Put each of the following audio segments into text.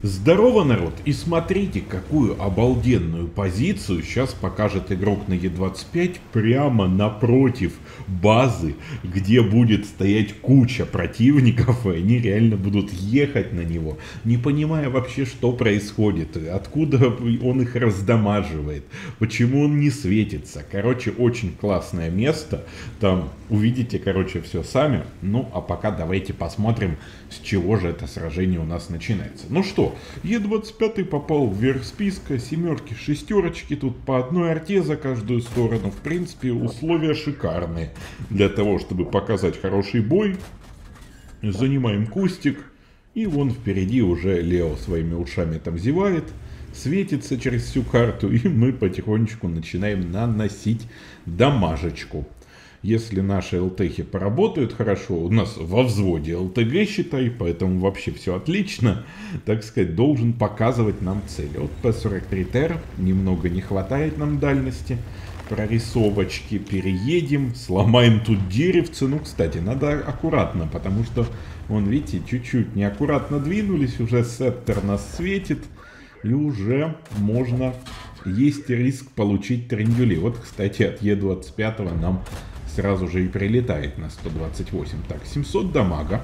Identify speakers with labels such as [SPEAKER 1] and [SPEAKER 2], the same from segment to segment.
[SPEAKER 1] Здорово, народ! И смотрите, какую обалденную позицию сейчас покажет игрок на Е25 прямо напротив базы, где будет стоять куча противников, и они реально будут ехать на него, не понимая вообще, что происходит, откуда он их раздамаживает, почему он не светится. Короче, очень классное место, там увидите, короче, все сами. Ну, а пока давайте посмотрим, с чего же это сражение у нас начинается. Ну что, Е25 попал вверх списка, семерки, шестерочки, тут по одной арте за каждую сторону. В принципе, условия шикарные для того, чтобы показать хороший бой. Занимаем кустик, и вон впереди уже Лео своими ушами там зевает, светится через всю карту, и мы потихонечку начинаем наносить дамажечку. Если наши ЛТХи поработают хорошо, у нас во взводе ЛТГ, считай, поэтому вообще все отлично, так сказать, должен показывать нам цели. Вот П-43 ТР, немного не хватает нам дальности, прорисовочки, переедем, сломаем тут деревце. Ну, кстати, надо аккуратно, потому что, вон, видите, чуть-чуть неаккуратно двинулись, уже сеттер нас светит, и уже можно, есть риск получить трендюли. Вот, кстати, от Е25 нам сразу же и прилетает на 128. Так, 700 дамага.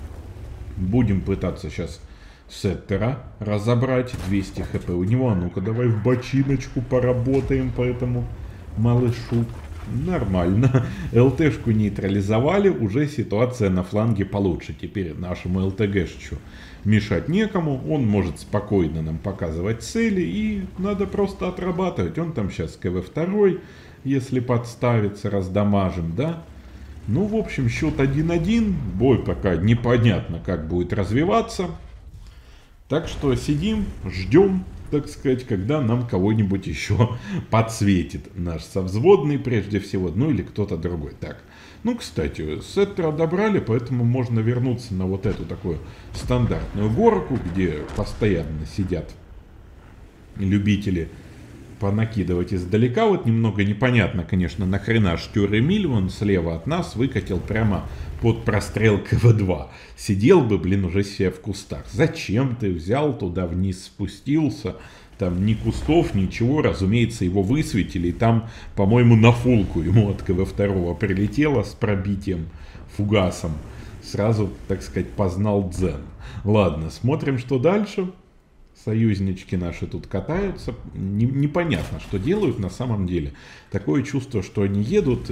[SPEAKER 1] Будем пытаться сейчас сеттера разобрать. 200 хп у него. А ну-ка, давай в бочиночку поработаем по этому малышу. Нормально. ЛТшку нейтрализовали. Уже ситуация на фланге получше. Теперь нашему ЛТГшечу мешать некому. Он может спокойно нам показывать цели. И надо просто отрабатывать. Он там сейчас КВ-2. Если подставится, раздамажим, да? Ну, в общем, счет 1-1. Бой пока непонятно, как будет развиваться. Так что сидим, ждем, так сказать, когда нам кого-нибудь еще подсветит. Наш совзводный прежде всего, ну или кто-то другой. Так, ну, кстати, сеттера добрали, поэтому можно вернуться на вот эту такую стандартную горку, где постоянно сидят любители понакидывать издалека. Вот немного непонятно, конечно, нахрена Штюр Эмиль вон слева от нас выкатил прямо под прострел КВ-2. Сидел бы, блин, уже себе в кустах. Зачем ты взял туда вниз, спустился? Там ни кустов, ничего. Разумеется, его высветили. И там, по-моему, на фулку ему от КВ-2 прилетело с пробитием фугасом. Сразу, так сказать, познал дзен. Ладно, смотрим, что дальше. Союзнички наши тут катаются. Непонятно, что делают на самом деле. Такое чувство, что они едут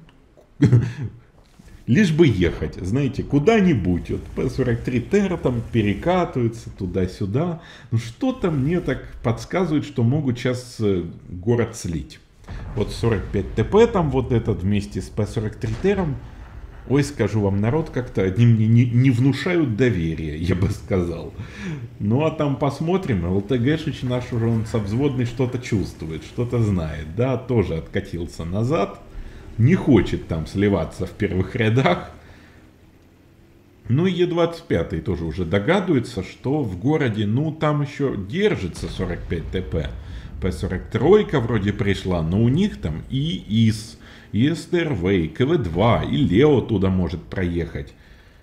[SPEAKER 1] лишь бы ехать, знаете, куда-нибудь. Вот П-43 ТР там перекатываются туда-сюда. Ну что-то мне так подсказывает, что могут сейчас город слить. Вот 45 ТП там вот этот вместе с П-43 ТРом. Ой, скажу вам, народ, как-то они мне не внушают доверия, я бы сказал. Ну, а там посмотрим. ЛТГшич наш уже, он совзводный, что-то чувствует, что-то знает. Да, тоже откатился назад. Не хочет там сливаться в первых рядах. Ну, и Е25 тоже уже догадывается, что в городе, ну, там еще держится 45 ТП. П-43 вроде пришла, но у них там и ИС, и СТРВ, и КВ-2, и Лео туда может проехать.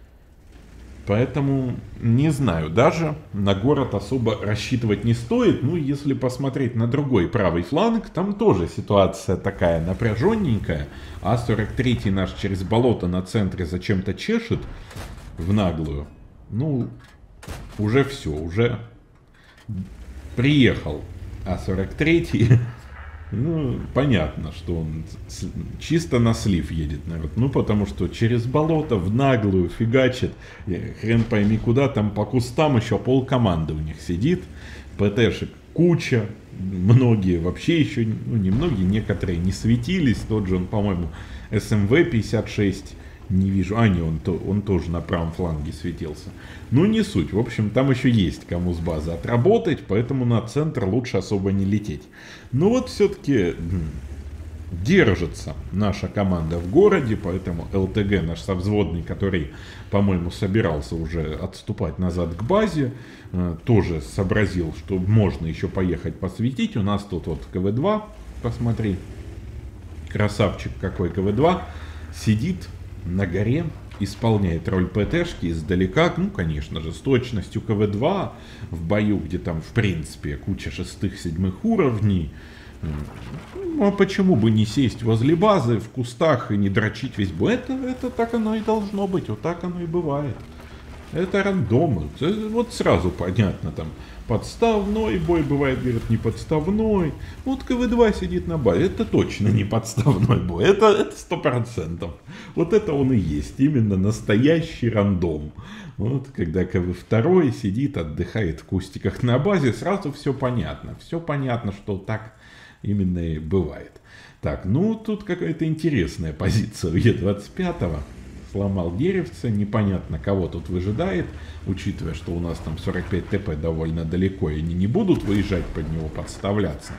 [SPEAKER 1] Поэтому, не знаю, даже на город особо рассчитывать не стоит. Ну, если посмотреть на другой правый фланг, там тоже ситуация такая напряженненькая. А-43 наш через болото на центре зачем-то чешет в наглую. Ну, уже все, уже приехал А-43. Ну, понятно, что он чисто на слив едет, народ. Ну, потому что через болото в наглую фигачит. Хрен пойми куда, там по кустам еще полкоманды у них сидит. ПТшек куча. Многие вообще еще, ну, не многие, некоторые не светились. Тот же он, по-моему, СМВ-56. Не вижу. А, не, он тоже на правом фланге светился. Ну, не суть. В общем, там еще есть кому с базы отработать, поэтому на центр лучше особо не лететь. Но вот все-таки держится наша команда в городе, поэтому ЛТГ наш совзводный, который, по-моему, собирался уже отступать назад к базе, тоже сообразил, что можно еще поехать посветить. У нас тут вот КВ-2, посмотри, красавчик какой КВ-2, сидит на горе, исполняет роль ПТшки издалека, ну, конечно же, с точностью КВ-2 в бою, где там, в принципе, куча 6-7 уровней. Ну, а почему бы не сесть возле базы в кустах и не дрочить весь бой? Это так оно и должно быть, вот так оно и бывает. Это рандомы. Вот сразу понятно, там подставной бой бывает, говорят, не подставной. Вот КВ-2 сидит на базе, это точно не подставной бой, это 100%. Вот это он и есть, именно настоящий рандом. Вот когда КВ-2 сидит, отдыхает в кустиках на базе, сразу все понятно, что так именно и бывает. Так, ну тут какая-то интересная позиция у Е25. Сломал деревце, непонятно кого тут выжидает, учитывая, что у нас там 45 ТП довольно далеко, и они не будут выезжать под него, подставляться.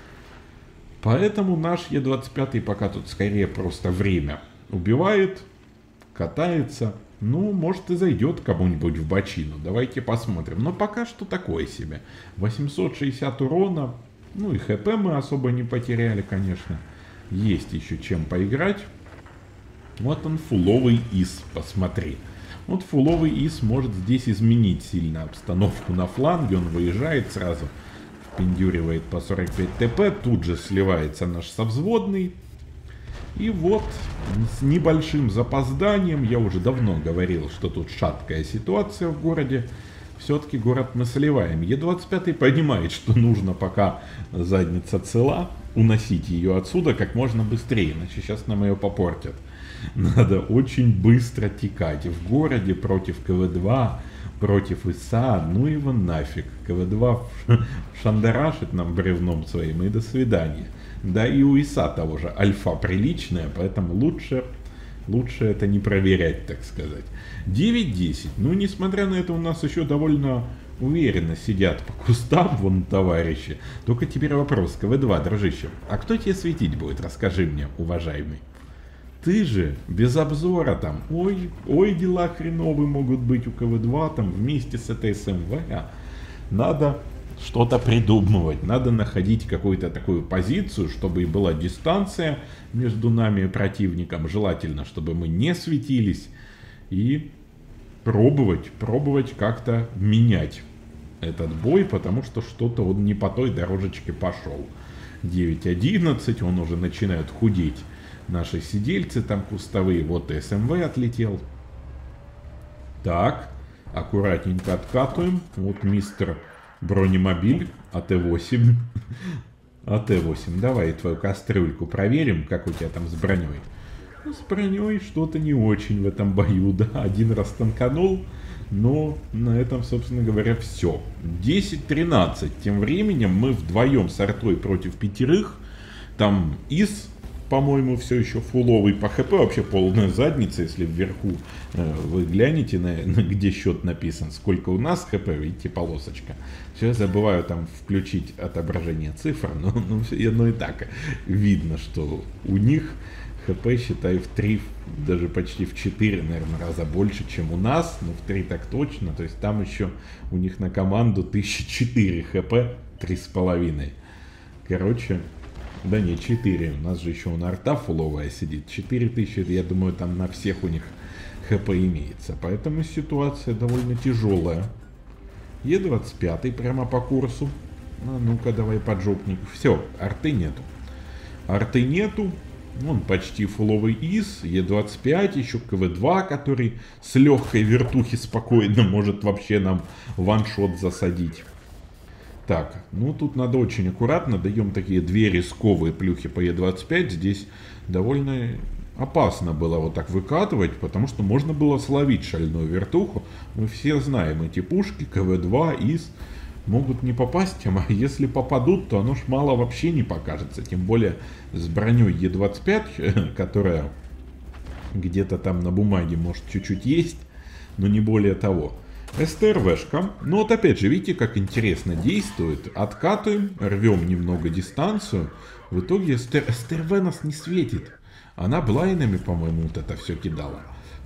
[SPEAKER 1] Поэтому наш Е25 пока тут скорее просто время убивает, катается, ну, может и зайдет кому-нибудь в бочину, давайте посмотрим. Но пока что такое себе, 860 урона, ну и ХП мы особо не потеряли, конечно, есть еще чем поиграть. Вот он, фуловый ИС, посмотри. Вот фуловый ИС может здесь изменить сильно обстановку на фланге. Он выезжает сразу, впендюривает по 45 ТП, тут же сливается наш совзводный. И вот с небольшим запозданием, я уже давно говорил, что тут шаткая ситуация в городе. Все-таки город мы сливаем. Е25 понимает, что нужно, пока задница цела, уносить ее отсюда как можно быстрее, иначе сейчас нам ее попортят. Надо очень быстро текать. В городе против КВ-2, против ИСа, ну его нафиг. КВ-2 шандарашит нам бревном своим, и до свидания. Да и у ИСа того же альфа приличная, поэтому лучше это не проверять, так сказать. 9-10. Ну, несмотря на это, у нас еще довольно уверенно сидят по кустам, вон товарищи. Только теперь вопрос, КВ-2, дружище, а кто тебе светить будет, расскажи мне, уважаемый. Ты же без обзора там, ой, дела хреновые могут быть у КВ-2 там вместе с этой СМВ. Надо что-то придумывать, надо находить какую-то такую позицию, чтобы и была дистанция между нами и противником. Желательно, чтобы мы не светились, и пробовать как-то менять этот бой, потому что что-то он не по той дорожечке пошел. 9-11, он уже начинает худеть. Наши сидельцы там кустовые, вот и СМВ отлетел. Так, аккуратненько откатываем. Вот мистер бронемобиль АТ-8. АТ-8, давай твою кастрюльку проверим, как у тебя там с броней. Ну, с броней что-то не очень в этом бою, да. Один раз танканул, но на этом, собственно говоря, все. 10-13. Тем временем мы вдвоем с артой против 5. Там ИС, по-моему, все еще фуловый по ХП, вообще полная задница, если вверху вы глянете, где счет написан, сколько у нас ХП, видите, полосочка. Все, я забываю там включить отображение цифр, но и так видно, что у них ХП, считай, в 3, даже почти в 4, наверное, раза больше, чем у нас, но в 3 так точно, то есть там еще у них на команду 1004 ХП, 3,5. Короче... Да не, 4. У нас же еще у арта фуловая сидит. 4000, я думаю, там на всех у них ХП имеется. Поэтому ситуация довольно тяжелая. Е25 прямо по курсу. Ну-ка, давай поджопник. Все, арты нету. Арты нету. Вон почти фуловый ИС. Е25, еще КВ-2, который с легкой вертухи спокойно может вообще нам ваншот засадить. Так, ну тут надо очень аккуратно, даем такие две рисковые плюхи по Е25, здесь довольно опасно было вот так выкатывать, потому что можно было словить шальную вертуху. Мы все знаем эти пушки, КВ-2, ИС, могут не попасть, а если попадут, то оно ж мало вообще не покажется, тем более с броней Е25, которая где-то там на бумаге может чуть-чуть есть, но не более того. СТРВшка, ну вот опять же, видите, как интересно действует. Откатываем, рвем немного дистанцию. В итоге СТРВ нас не светит. Она блайнами, по-моему, вот это все кидала.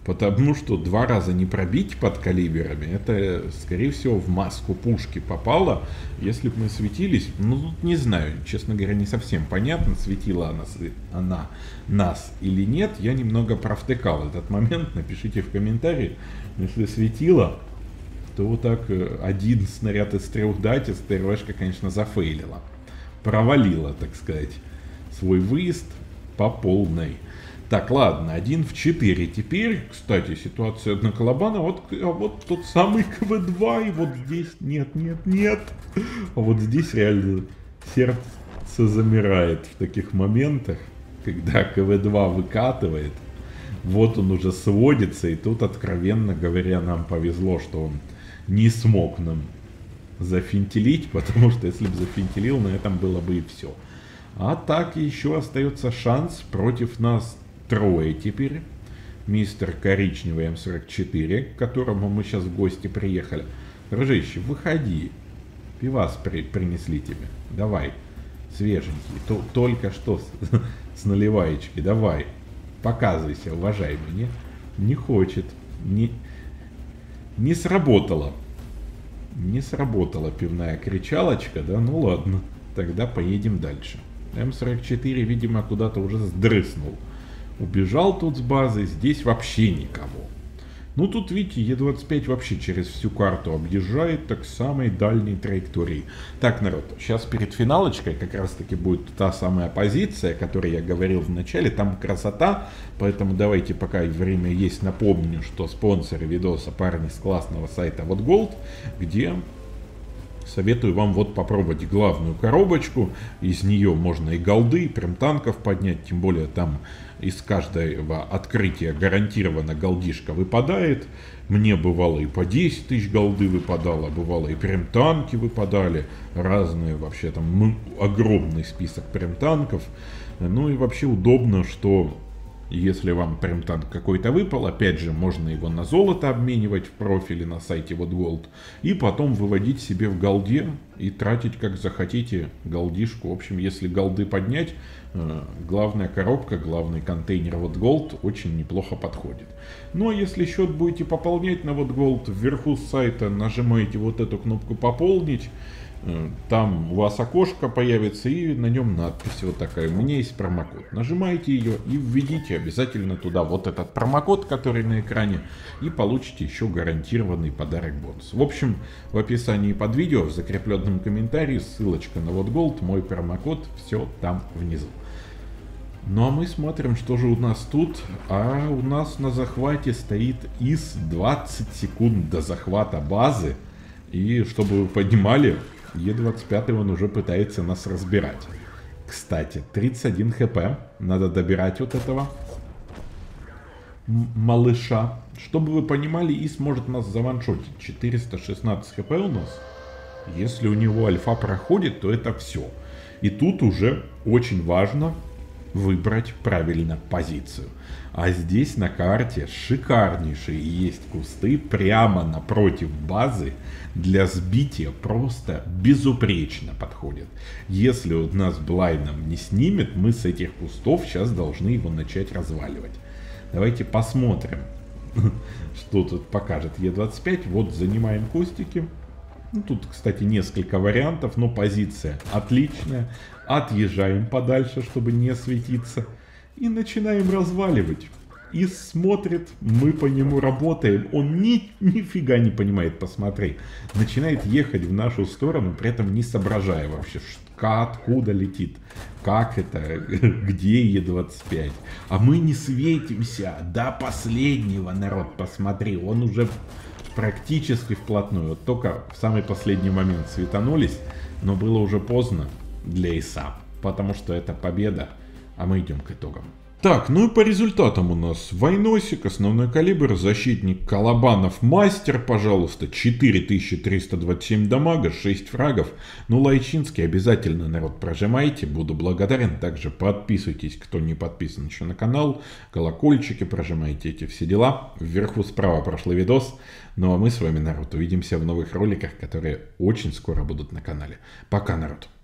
[SPEAKER 1] Потому что 2 раза не пробить под калибрами, это, скорее всего, в маску пушки попало. Если бы мы светились, ну, тут не знаю, честно говоря, не совсем понятно, светила она нас или нет. Я немного провтыкал этот момент, напишите в комментарии, если светила, то вот так один снаряд из 3 дать, СТРВшка, конечно, зафейлила. Провалила, так сказать, свой выезд по полной. Так, ладно, 1 в 4 теперь. Кстати, ситуация на Колобана. Вот тот самый КВ-2. И вот здесь нет. А вот здесь реально сердце замирает в таких моментах, когда КВ-2 выкатывает. Вот он уже сводится. И тут, откровенно говоря, нам повезло, что он не смог нам зафинтелить. Потому что если бы зафинтелил, на этом было бы и все. А так еще остается шанс против нас. 3 теперь. Мистер Коричневый М44, к которому мы сейчас в гости приехали. Дружище, выходи. Пивас принесли тебе. Давай. Свеженький. Только что с наливаечки. Давай. Показывайся, уважаемый. Не хочет. Не сработала. Не сработала пивная кричалочка, да? Ну ладно. Тогда поедем дальше. М44, видимо, куда-то уже сдрыснул. Убежал тут с базы, здесь вообще никого. Ну тут, видите, Е25 вообще через всю карту объезжает, так самой дальней траектории. Так, народ, сейчас перед финалочкой как раз таки будет та самая позиция, о которой я говорил в начале. Там красота, поэтому давайте, пока время есть, напомню, что спонсоры видоса парни с классного сайта Вот Gold, где... Советую вам вот попробовать главную коробочку. Из нее можно и голды, и прем-танков поднять. Тем более там из каждого открытия гарантированно голдишка выпадает. Мне бывало и по 10 тысяч голды выпадало, бывало и прем-танки выпадали. Разные вообще там огромный список прем-танков. Ну и вообще удобно, что... Если вам прям танк какой-то выпал, опять же, можно его на золото обменивать в профиле на сайте Вот Gold. И потом выводить себе в голде и тратить как захотите голдишку. В общем, если голды поднять, главная коробка, главный контейнер Вот Gold очень неплохо подходит. Ну а если счет будете пополнять на Вот Gold, вверху сайта нажимаете вот эту кнопку «Пополнить». Там у вас окошко появится и на нем надпись вот такая. У меня есть промокод. Нажимаете ее и введите обязательно туда вот этот промокод, который на экране. И получите еще гарантированный подарок бонус. В общем, в описании под видео, в закрепленном комментарии, ссылочка на Вот Gold, мой промокод, все там внизу. Ну а мы смотрим, что же у нас тут. А у нас на захвате стоит ИС 20 секунд до захвата базы. И чтобы вы понимали... Е25 он уже пытается нас разбирать. Кстати, 31 хп. Надо добирать вот этого малыша. Чтобы вы понимали, ИС может нас заваншотить. 416 хп у нас. Если у него альфа проходит, то это все. И тут уже очень важно выбрать правильно позицию. А здесь на карте шикарнейшие есть кусты прямо напротив базы. Для сбития просто безупречно подходят. Если у нас блайном не снимет, мы с этих кустов сейчас должны его начать разваливать. Давайте посмотрим, что тут покажет Е25. Вот занимаем кустики. Ну, тут, кстати, несколько вариантов, но позиция отличная. Отъезжаем подальше, чтобы не светиться. И начинаем разваливать. И смотрит, мы по нему работаем. Он нифига не понимает, посмотри. Начинает ехать в нашу сторону, при этом не соображая вообще, откуда летит. Как это, где Е25. А мы не светимся до последнего, народ, посмотри. Он уже практически вплотную. Вот только в самый последний момент светанулись, но было уже поздно для ИСа. Потому что это победа, а мы идем к итогам. Так, ну и по результатам у нас Войносик, основной калибр, защитник Колобанов, мастер, пожалуйста, 4327 дамага, 6 фрагов. Ну, Лайчинский обязательно, народ, прожимайте, буду благодарен. Также подписывайтесь, кто не подписан еще на канал, колокольчики прожимайте, эти все дела. Вверху справа прошлый видос. Ну а мы с вами, народ, увидимся в новых роликах, которые очень скоро будут на канале. Пока, народ.